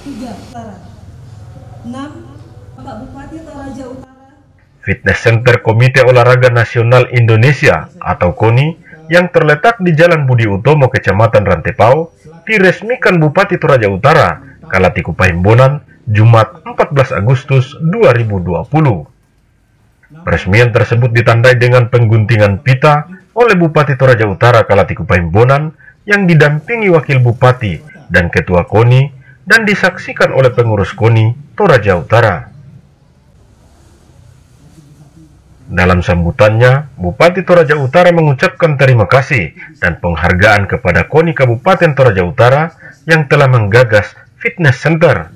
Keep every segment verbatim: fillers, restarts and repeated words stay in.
tiga Utara. enam Bapak Bupati Toraja Utara. Fitness Center Komite Olahraga Nasional Indonesia atau KONI yang terletak di Jalan Budi Utomo, Kecamatan Rantepao, diresmikan Bupati Toraja Utara, Kalatiku Pahimbonan, Jumat empat belas Agustus dua ribu dua puluh. Peresmian tersebut ditandai dengan pengguntingan pita oleh Bupati Toraja Utara Kalatiku Pahimbonan yang didampingi Wakil Bupati dan Ketua KONI dan disaksikan oleh pengurus KONI Toraja Utara. Dalam sambutannya, Bupati Toraja Utara mengucapkan terima kasih dan penghargaan kepada KONI Kabupaten Toraja Utara yang telah menggagas Fitness Center.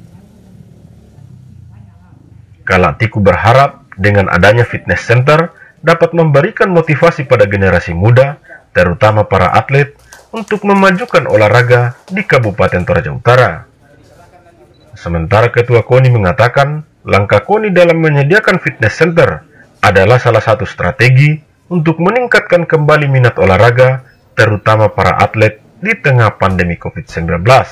Kalatiku berharap dengan adanya Fitness Center dapat memberikan motivasi pada generasi muda, terutama para atlet, untuk memajukan olahraga di Kabupaten Toraja Utara. Sementara Ketua KONI mengatakan, langkah KONI dalam menyediakan Fitness Center adalah salah satu strategi untuk meningkatkan kembali minat olahraga, terutama para atlet di tengah pandemi COVID sembilan belas.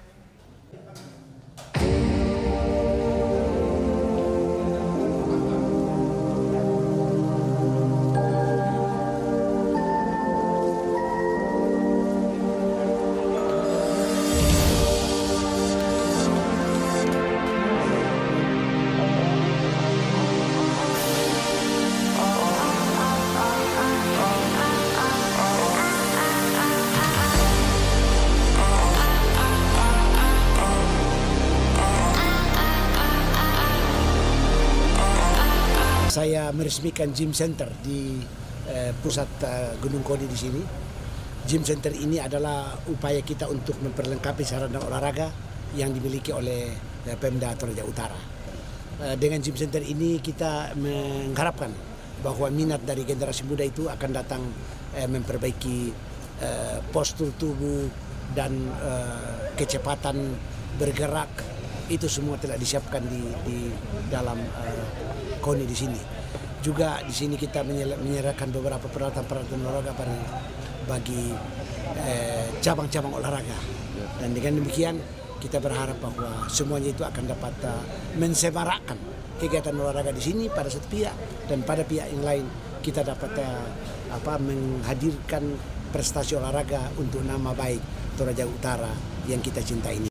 Saya meresmikan gym center di eh, pusat uh, Gunung Koni di sini. Gym center ini adalah upaya kita untuk memperlengkapi sarana olahraga yang dimiliki oleh eh, Pemda Toraja Utara. Eh, dengan gym center ini kita mengharapkan bahwa minat dari generasi muda itu akan datang eh, memperbaiki eh, postur tubuh dan eh, kecepatan bergerak. Itu semua telah disiapkan di, di dalam uh, KONI di sini. Juga di sini kita menyerahkan beberapa peralatan-peralatan olahraga bagi cabang-cabang eh, olahraga. Dan dengan demikian kita berharap bahwa semuanya itu akan dapat uh, mensemarakkan kegiatan olahraga di sini pada satu pihak, dan pada pihak yang lain kita dapat uh, apa menghadirkan prestasi olahraga untuk nama baik Toraja Utara yang kita cintai ini.